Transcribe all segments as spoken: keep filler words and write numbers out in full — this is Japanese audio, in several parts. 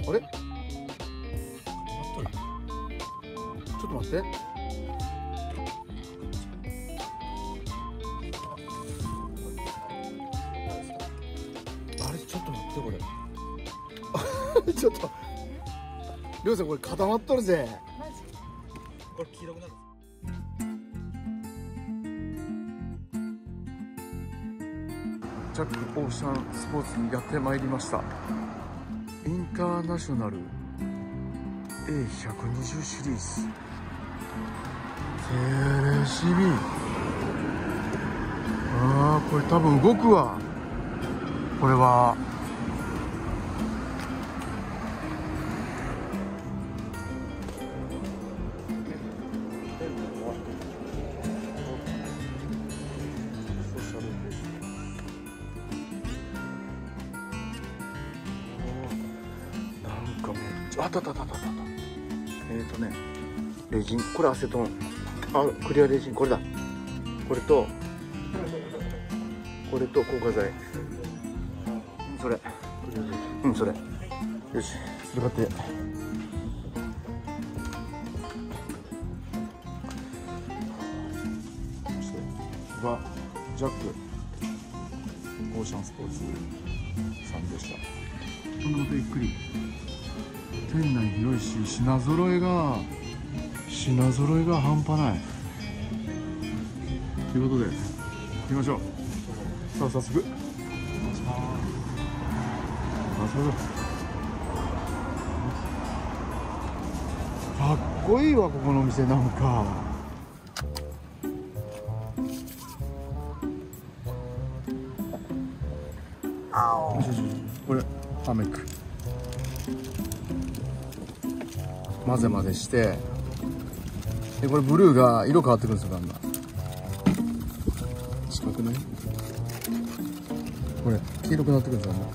あれ、ちょっと待って、あれちょっと待ってこれちょっとりょうさんこれ固まっとるぜ。 これ黄色くなる。 ジャックオーシャンスポーツにやってまいりました。インターナショナル エーひゃくにじゅう シリーズテレシビ。あーこれ多分動くわ。これはなんかめっちゃあったあったあったあった。えっとねレジン、これアセトン、あクリアレジン、これだ、これとこれと硬化剤、それうんそれよし、それ買ってそしてがジャックオーシャンスポーツさんでした。このまたゆっくり店内広いし品揃えが品揃えが半端ないということで行きましょう。さあ早速あそうだ、かっこいいわここのお店なんか。よしよしよし、これハーメック混ぜ混ぜして、でこれブルーが色変わってくるんですよ。だんだん近くない？これ黄色くなってくるんですよ。だん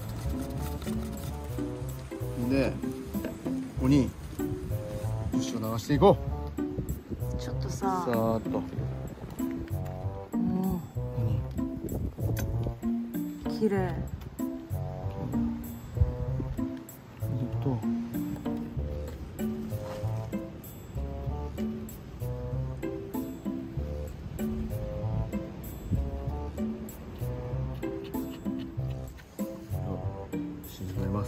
だんでここに樹脂を流していこう。ちょっとささーっと。 もう綺麗。 ずっと沈めます。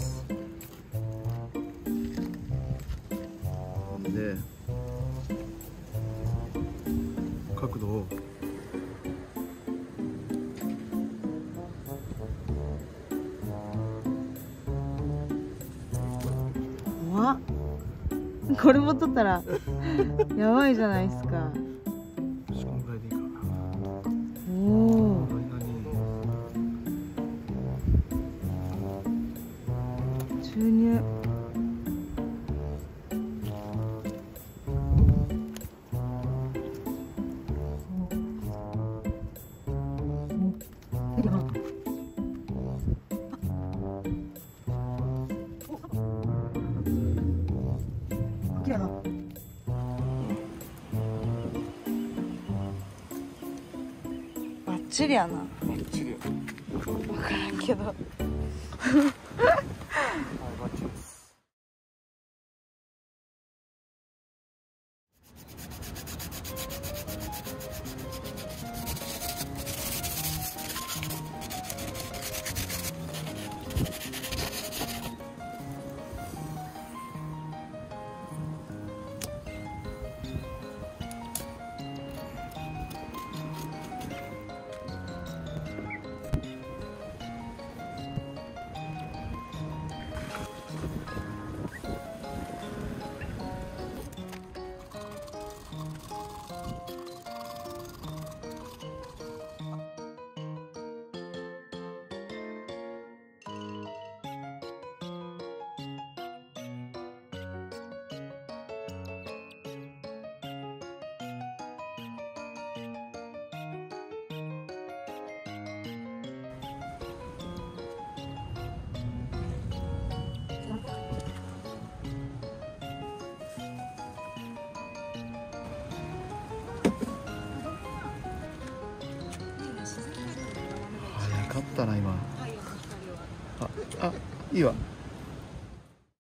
で角度を怖っ。これも撮ったらやばいじゃないですか。 このぐらいでいいかな。 おお。注入。バッチリやな。 バッチリ。 分からんけど。 はい、バッチリです。早かったな今。あ、あ、いいわ。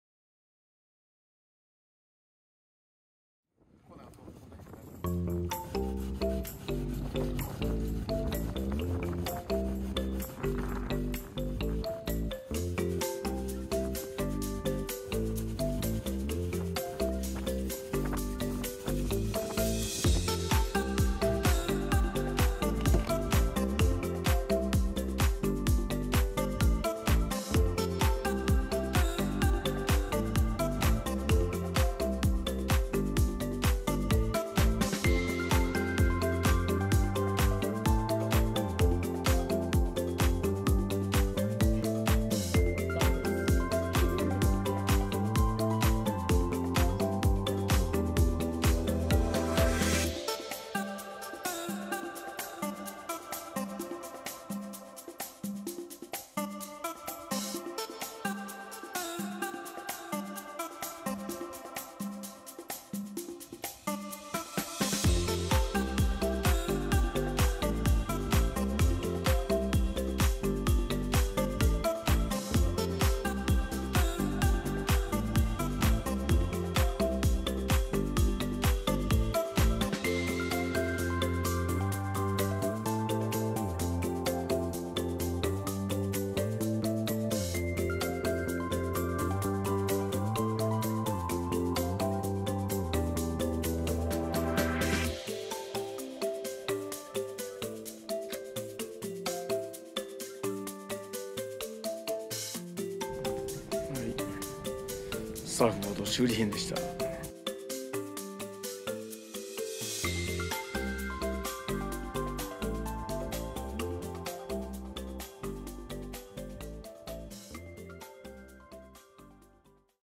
スタッフのこと修理品でした。